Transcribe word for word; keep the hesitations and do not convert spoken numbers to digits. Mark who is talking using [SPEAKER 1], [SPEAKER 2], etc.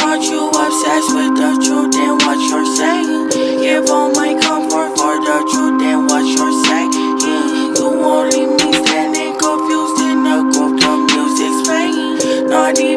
[SPEAKER 1] Aren't you obsessed with the truth and what you're saying? Give all my comfort for the truth and what you're saying. You won't leave me standing confused in the group, the music's playing. Naughty